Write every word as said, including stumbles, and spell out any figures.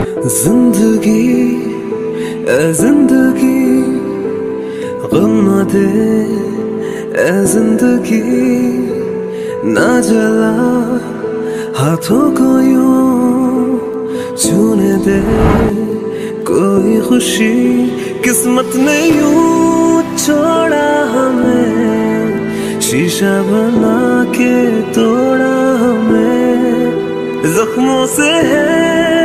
जिंदगी ए जिंदगी गम न दे, ए जिंदगी ना जला हाथों को यूं छूने दे। कोई खुशी किस्मत ने यूं छोड़ा हमें, शीशा बना के तोड़ा हमें। जख्मों से है